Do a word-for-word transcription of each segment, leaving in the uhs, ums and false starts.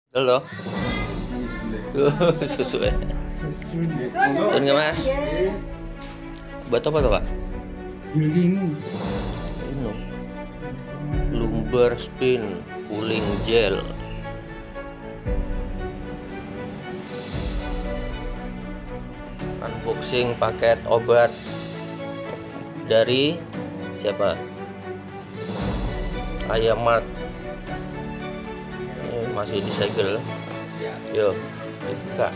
Halo. Tuh, susu ya. Turun nggak mas? Buat apa tuh pak? Healing. Ini lumbar spin cooling gel. Unboxing paket obat dari siapa? Ayamat. Ini masih disegel. Yuk, buka.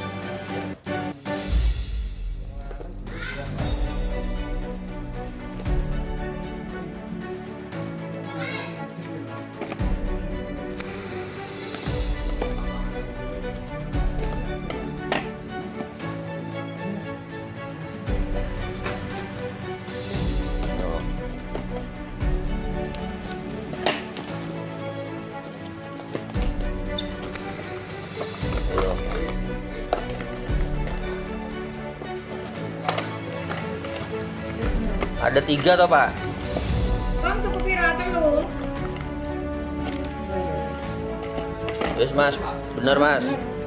Ada tiga toh pak? Bang, tuku pira telu? Yes mas, bener mas.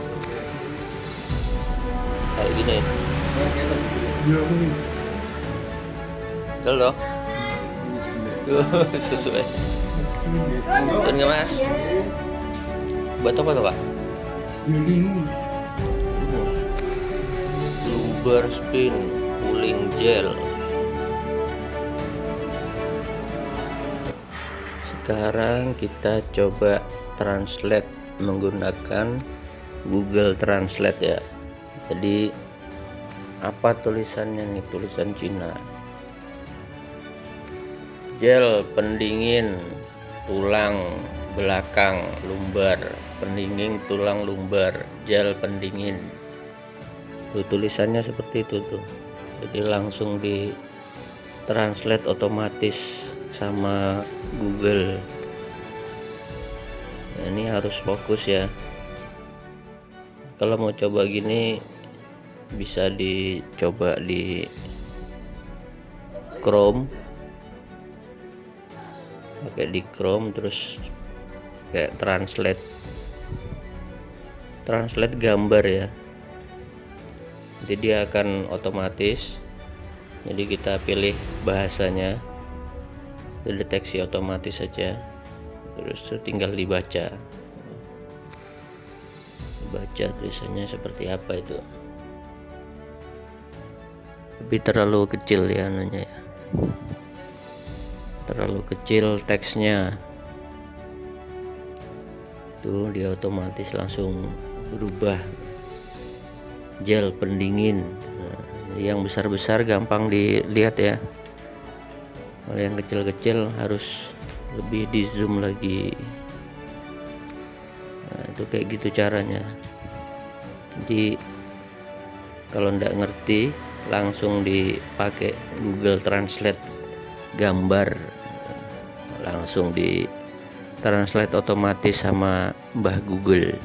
Kayak gini. Betul loh. Susu ya. Betul nggak mas? Buat apa tuh pak? Healing. Lumbar spin cooling gel. Sekarang kita coba translate menggunakan Google Translate ya. Jadi apa tulisannya nih? Tulisan Cina. Gel pendingin tulang belakang lumbar, pendingin tulang lumbar, gel pendingin. Tuh, tulisannya seperti itu tuh. Jadi langsung di translate otomatis sama Google. Nah, ini harus fokus ya. Kalau mau coba gini bisa dicoba di Chrome, pakai di Chrome terus kayak translate translate gambar ya. Jadi dia akan otomatis. Jadi kita pilih bahasanya, deteksi otomatis saja, terus tinggal dibaca baca tulisannya seperti apa itu, tapi terlalu kecil ya anunya ya, terlalu kecil teksnya tuh, dia otomatis langsung berubah gel pendingin. Nah, yang besar-besar gampang dilihat ya. Kalau yang kecil-kecil harus lebih di zoom lagi. Nah, itu kayak gitu caranya. Jadi kalau ndak ngerti langsung dipakai Google Translate gambar, langsung di translate otomatis sama Mbah Google.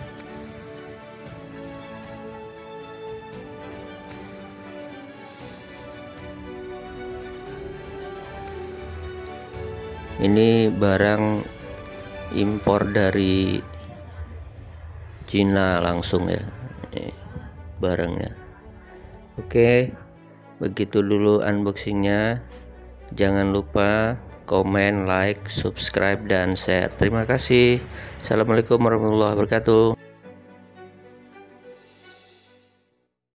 Ini barang impor dari Cina langsung ya, ini barangnya. Oke, begitu dulu unboxingnya. Jangan lupa komen, like, subscribe, dan share. Terima kasih. Assalamualaikum warahmatullahi wabarakatuh.